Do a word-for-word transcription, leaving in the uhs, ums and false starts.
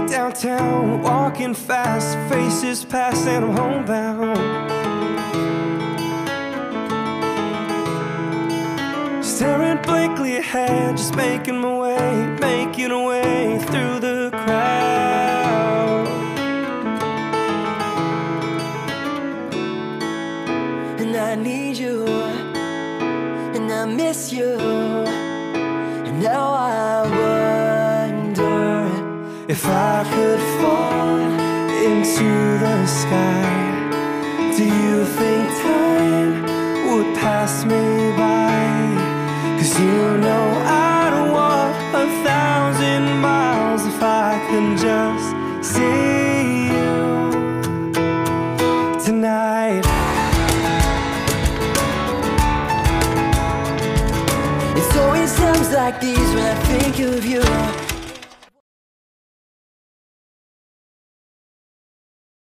downtown, walking fast, faces pass and I'm homebound. Staring blankly ahead, just making my way, making a way through the crowd. And I need you, and I miss you, and now I wonder if I could fall into the sky. Do you think time would pass me by? 'Cause you know I'd walk a thousand miles if I could just see you tonight. It's always times like these when I think of you.